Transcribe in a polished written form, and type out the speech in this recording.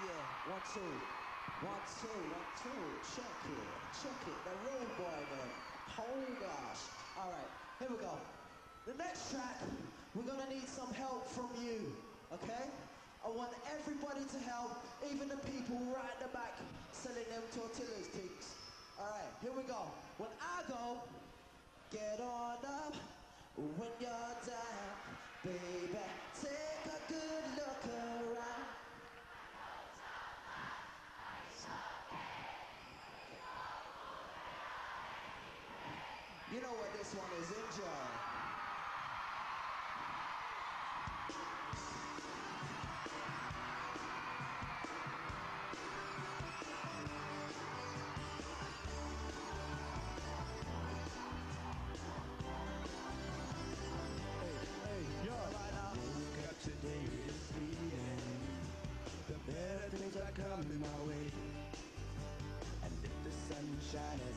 Yeah, 1, 2. 1, 2, 1, 2. Check it. The real boy then. Oh gosh. All right, here we go. The next track, we're gonna need some help from you, okay? I want everybody to help, even the people right at the back selling them tortillas things. All right, here we go. When I go, get on up when you're down, baby. Take a good look around. You know what this one is, enjoy. Today is fleeting. The better things are coming my way. And if the sun shines